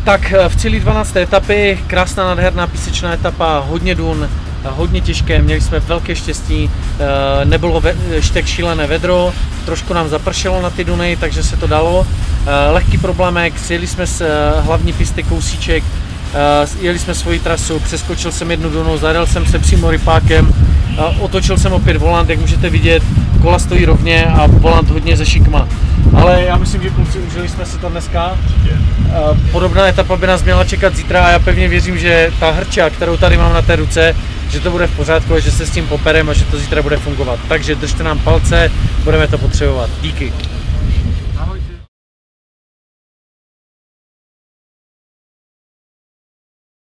Tak v cíli 12. etapy, krásná nádherná písečná etapa, hodně dun, hodně těžké, měli jsme velké štěstí, nebylo ještě tak šílené vedro, trošku nám zapršelo na ty duny, takže se to dalo. Lehký problémek, sjeli jsme z hlavní pisty kousíček, jeli jsme svoji trasu, přeskočil jsem jednu dunu, zadal jsem se přímo rypákem, otočil jsem opět volant, jak můžete vidět, kola stojí rovně a volant hodně ze šikma. Ale já myslím, že kluci, užili jsme si to dneska. Podobná etapa by nás měla čekat zítra a já pevně věřím, že ta hrča, kterou tady mám na té ruce, že to bude v pořádku a že se s tím poperem a že to zítra bude fungovat. Takže držte nám palce, budeme to potřebovat. Díky.